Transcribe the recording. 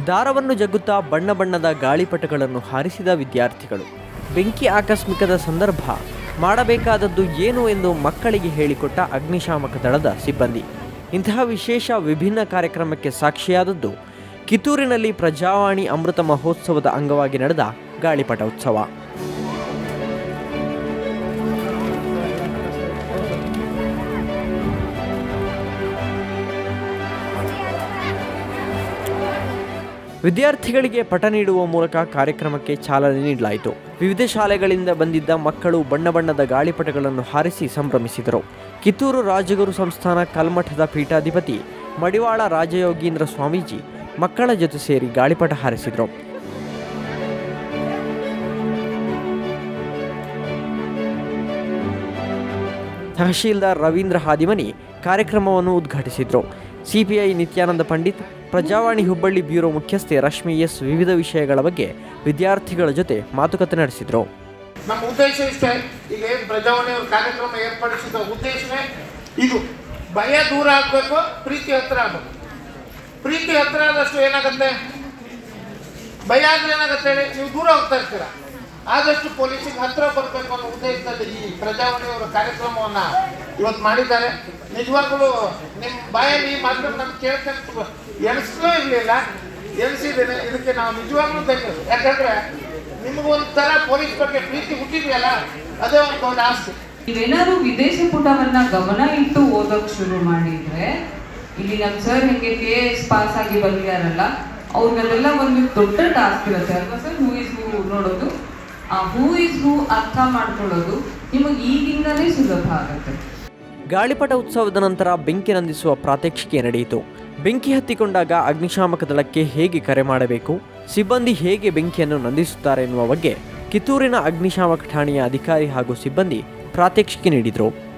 ದಾರವನ್ನು ಜಗ್ಗುತ್ತಾ ಬಣ್ಣ ಬಣ್ಣದ ಗಾಳಿಪಟಗಳನ್ನು ಹಾರಿಸಿದ ವಿದ್ಯಾರ್ಥಿಗಳು. ಬೆಂಕಿ ಆಕಸ್ಮಿಕದ ಸಂದರ್ಭ ಮಾಡಬೇಕಾದದ್ದು ಏನು ಎಂದು ಮಕ್ಕಳಿಗೆ ಹೇಳಿಕೊಟ್ಟ ಅಗ್ನಿಶಾಮಕ ದಳದ ಸಿಬ್ಬಂದಿ. ಇಂತಹ ವಿಶೇಷ ವಿಭಿನ್ನ ಕಾರ್ಯಕ್ರಮಕ್ಕೆ ಸಾಕ್ಷಿಯಾದದ್ದು ಕಿತ್ತೂರಿನಲ್ಲಿ ಪ್ರಜಾವಾಣಿ ಅಮೃತ ಮಹೋತ್ಸವದ ಅಂಗವಾಗಿ ನಡೆದ ಗಾಳಿಪಟ ಉತ್ಸವ. ವಿದ್ಯಾರ್ಥಿಗಳಿಗೆ ಪಟ ನೀಡುವ ಮೂಲಕ ಕಾರ್ಯಕ್ರಮಕ್ಕೆ ಚಾಲನೆ ನೀಡಲಾಯಿತು. ವಿವಿಧ ಶಾಲೆಗಳಿಂದ ಬಂದಿದ್ದ ಮಕ್ಕಳು ಬಣ್ಣ ಬಣ್ಣದ ಗಾಳಿಪಟಗಳನ್ನು ಹಾರಿಸಿ ಸಂಭ್ರಮಿಸಿದರು. ಕಿತ್ತೂರು ರಾಜಗುರು ಸಂಸ್ಥಾನ ಕಲ್ಮಠದ ಪೀಠಾಧಿಪತಿ ಮಡಿವಾಳ ರಾಜಯೋಗೀಂದ್ರ ಸ್ವಾಮೀಜಿ ಮಕ್ಕಳ ಜೊತೆ ಸೇರಿ ಗಾಳಿಪಟ ಹಾರಿಸಿದರು. ತಹಶೀಲ್ದಾರ್ ರವೀಂದ್ರ ಹಾದಿಮನಿ ಕಾರ್ಯಕ್ರಮವನ್ನು ಉದ್ಘಾಟಿಸಿದರು. ಸಿಪಿಐ ನಿತ್ಯಾನಂದ ಪಂಡಿತ್, ಪ್ರಜಾವಾಣಿ ಹುಬ್ಬಳ್ಳಿ ಬ್ಯೂರೋ ಮುಖ್ಯಸ್ಥೆ ರಶ್ಮಿ ಎಸ್ ವಿವಿಧ ವಿಷಯಗಳ ಬಗ್ಗೆ ವಿದ್ಯಾರ್ಥಿಗಳ ಜೊತೆ ಮಾತುಕತೆ ನಡೆಸಿದರು. ನಮ್ಮ ಉದ್ದೇಶ ಇಷ್ಟೇ. ಈಗ ಏನು ಪ್ರಜಾವಾಣಿಯವರು ಕಾರ್ಯಕ್ರಮ ಏರ್ಪಡಿಸಿದ ಉದ್ದೇಶವೇ ಇದು. ಭಯ ದೂರ ಆಗಬೇಕು, ಪ್ರೀತಿ ಹತ್ರ ಆಗಬೇಕು. ಪ್ರೀತಿ ಹತ್ರ ಆದಷ್ಟು ಏನಾಗುತ್ತೆ, ಭಯ ಆದರೆ ಏನಾಗುತ್ತೆ ಹೇಳಿ, ನೀವು ದೂರ ಹೋಗ್ತಾ ಇರ್ತೀರ. ಆದಷ್ಟು ಪೊಲೀಸಿಗೆ ಹತ್ರ ಬರಬೇಕು ಅನ್ನೋ ಉದ್ದೇಶದಲ್ಲಿ ಈ ಪ್ರಜಾವಾಣಿಯವರ ಕಾರ್ಯಕ್ರಮವನ್ನು ಇವತ್ತು ಮಾಡಿದ್ದಾರೆ. ನಿಜವಾಗ್ಲೂ ನಿಮ್ಮ ಬಾಯಲ್ಲಿ ಈ ಮಾತ್ರ ನಮ್ಗೆ ಕೇಳ್ಕೊಂಡು ಎಣಿಸ್ಲೂ ಇರಲಿಲ್ಲ, ಎಣಿಸಿದ್ದೇನೆ. ಇದಕ್ಕೆ ನಾವು ನಿಜವಾಗ್ಲೂ ಧನ್ಯವಾದ. ಯಾಕಂದರೆ ನಿಮಗೊಂಥರ ಪೊಲೀಸ್ ಬಗ್ಗೆ ಪ್ರೀತಿ ಹುಟ್ಟಿದೆಯಲ್ಲ, ಅದೇ ಒಂದು ದೊಡ್ಡ ಆಸ್ತಿ. ನೀವೇನಾದ್ರು ವಿದೇಶ ಪುಟವನ್ನ ಗಮನ ಇಟ್ಟು ಓದೋಕೆ ಶುರು ಮಾಡಿದ್ರೆ, ಇಲ್ಲಿ ನಮ್ಮ ಸರ್ ಹೆಂಗೆ KS ಪಾಸ್ ಆಗಿ ಬಂದಿದಾರಲ್ಲ, ಅವ್ರಿಗೆಲ್ಲ ಒಂದು ದೊಡ್ಡ ಟಾಸ್ಕ್ ಇರುತ್ತೆ ಅಲ್ವಾ ಸರ್? ಹೂ ಇಸ್ ಹೂ ನೋಡೋದು, ಆ ಹೂ ಇಸ್ ಹೂ ಅರ್ಥ ಮಾಡ್ಕೊಳ್ಳೋದು ನಿಮಗೆ ಈಗಿಂದಲೇ ಸುಲಭ ಆಗುತ್ತೆ. ಗಾಳಿಪಟ ಉತ್ಸವದ ನಂತರ ಬೆಂಕಿ ನಂದಿಸುವ ಪ್ರಾತ್ಯಕ್ಷಿಕೆ ನಡೆಯಿತು. ಬೆಂಕಿ ಹತ್ತಿಕೊಂಡಾಗ ಅಗ್ನಿಶಾಮಕ ದಳಕ್ಕೆ ಹೇಗೆ ಕರೆ ಮಾಡಬೇಕು, ಸಿಬ್ಬಂದಿ ಹೇಗೆ ಬೆಂಕಿಯನ್ನು ನಂದಿಸುತ್ತಾರೆ ಎನ್ನುವ ಬಗ್ಗೆ ಕಿತ್ತೂರಿನ ಅಗ್ನಿಶಾಮಕ ಠಾಣೆಯ ಅಧಿಕಾರಿ ಹಾಗೂ ಸಿಬ್ಬಂದಿ ಪ್ರಾತ್ಯಕ್ಷಿಕೆ ನೀಡಿದರು.